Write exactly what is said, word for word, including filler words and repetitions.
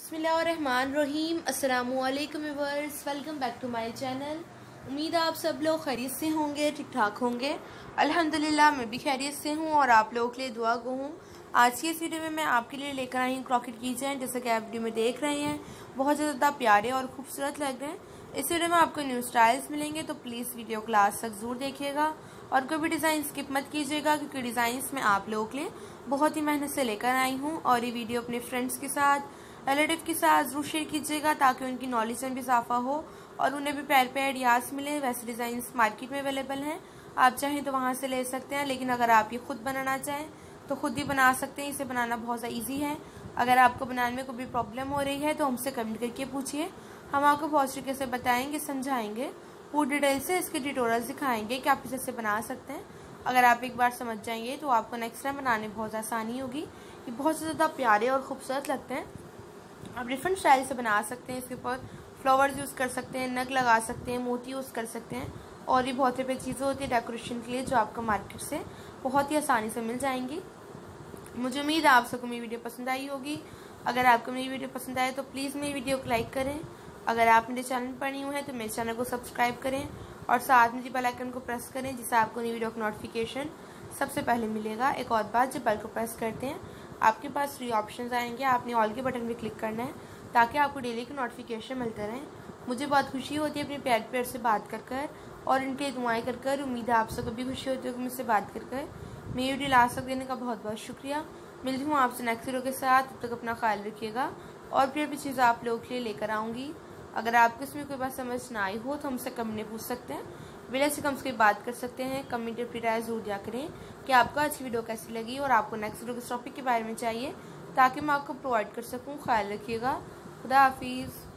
बिस्मिल्लाहिर्रहमानिर्रहीम। अस्सलामुअलैकुम viewers, welcome back to my channel. उम्मीद है आप सब लोग खैरियत से होंगे, ठीक ठाक होंगे। अल्हम्दुलिल्लाह मैं भी खैरियत से हूँ और आप लोगों के लिए दुआ गो हूँ। आज की इस वीडियो में मैं आपके लिए लेकर आई हूँ क्रॉकेट कीचेन। जैसे कि आप वीडियो में देख रहे हैं, बहुत ज़्यादा प्यारे और खूबसूरत लग रहे हैं। इस वीडियो में आपको न्यू स्टाइल्स मिलेंगे, तो प्लीज़ वीडियो को लास्ट तक जरूर देखिएगा और कोई भी डिज़ाइन स्किप मत कीजिएगा, क्योंकि डिज़ाइंस मैं आप लोगों के लिए बहुत ही मेहनत से लेकर आई हूँ। और ये वीडियो अपने फ्रेंड्स के साथ, रिलेटिव के साथ जरूर शेयर कीजिएगा, ताकि उनकी नॉलेज में भी इजाफा हो और उन्हें भी प्यार प्यार आइडियाज़ मिले। वैसे डिज़ाइंस मार्केट में अवेलेबल हैं, आप चाहें तो वहाँ से ले सकते हैं, लेकिन अगर आप ये खुद बनाना चाहें तो खुद भी बना सकते हैं। इसे बनाना बहुत ज़्यादा ईजी है। अगर आपको बनाने में कोई भी प्रॉब्लम हो रही है तो हमसे कमेंट करके पूछिए, हम आपको बहुत तरीके से बताएंगे, समझाएंगे, पूरी डिटेल से इसके ट्यूटोरियल सिखाएंगे कि आप इसे बना सकते हैं। अगर आप एक बार समझ जाएंगे तो आपको नेक्स्ट टाइम बनाने में बहुत आसानी होगी। ये बहुत ज़्यादा प्यारे और खूबसूरत लगते हैं। आप डिफरेंट स्टाइल से बना सकते हैं। इसके ऊपर फ्लावर्स यूज़ कर सकते हैं, नग लगा सकते हैं, मोती यूज़ कर सकते हैं, और भी बहुत सारी चीज़ें होती है डेकोरेशन के लिए, जो आपको मार्केट से बहुत ही आसानी से मिल जाएंगी। मुझे उम्मीद है आप सबको मेरी वीडियो पसंद आई होगी। अगर आपको मेरी वीडियो पसंद आए तो प्लीज़ मेरी वीडियो को लाइक करें। अगर आप मेरे चैनल पर न्यू हैं तो मेरे चैनल को सब्सक्राइब करें और साथ में बेल आइकन को प्रेस करें, जिससे आपको नई वीडियो का नोटिफिकेशन सबसे पहले मिलेगा। एक और बात, जब बेल को प्रेस करते हैं आपके पास थ्री ऑप्शंस आएंगे, आपने ऑल के बटन पर क्लिक करना है ताकि आपको डेली के नोटिफिकेशन मिलते रहें। मुझे बहुत खुशी होती है अपने प्यार प्यार से बात कर कर और इनके दुआएं कर कर। उम्मीद है आप सबको भी खुशी होती है कि मुझसे बात कर कर। मेरी वीडियो लास्ट तक देने का बहुत बहुत शुक्रिया। मिलती हूँ आपसे नेक्स्ट वीडियो के साथ। तब तक अपना ख्याल रखिएगा और फिर भी चीज़ें आप लोगों के लिए लेकर आऊँगी। अगर आपको इसमें कोई बात समझ ना आई हो तो हमसे कमेंट में पूछ सकते हैं, वीडियो से कम से कम बात कर सकते हैं। कमेंट अपनी राय जरूर दिया करें कि आपको आज की वीडियो कैसी लगी और आपको नेक्स्ट वीडियो किस टॉपिक के बारे में चाहिए, ताकि मैं आपको प्रोवाइड कर सकूँ। ख्याल रखिएगा। खुदा हाफिज़।